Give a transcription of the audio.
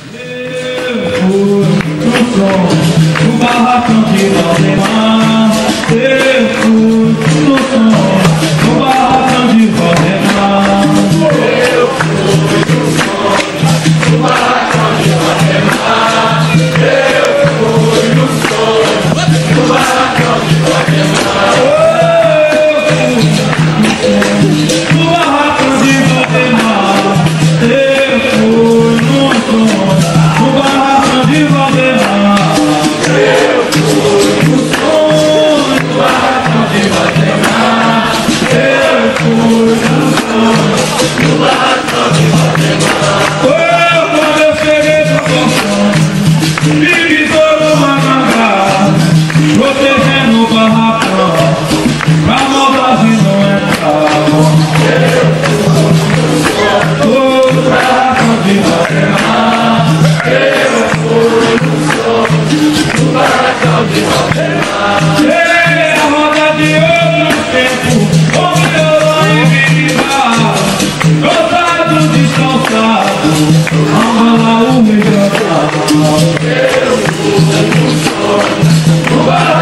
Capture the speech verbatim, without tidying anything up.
No barracão de Valdemar, eu fui no som. No barracão de Valdemar, eu fui no som. No barracão de Valdemar, eu fui no som. No barracão de Valdemar, eu fui no barracão de Valdemar, eu fui no som. No barracão de Valdemar, eu fui no som. No barracão de Valdemar, eu fui no som. No barracão de Valdemar, oh, quando eu cheguei pro portão, me pisou numa mangá, protegendo o barracão, pra maldade não entrar. Eu fui no som. No barracão de Valdemar, eu fui no som. No barracão de Valdemar, ei, a roda de outros tempos, com violão e viva, gozado, descalçado, amba lá o melhor. Eu fui no som. No barracão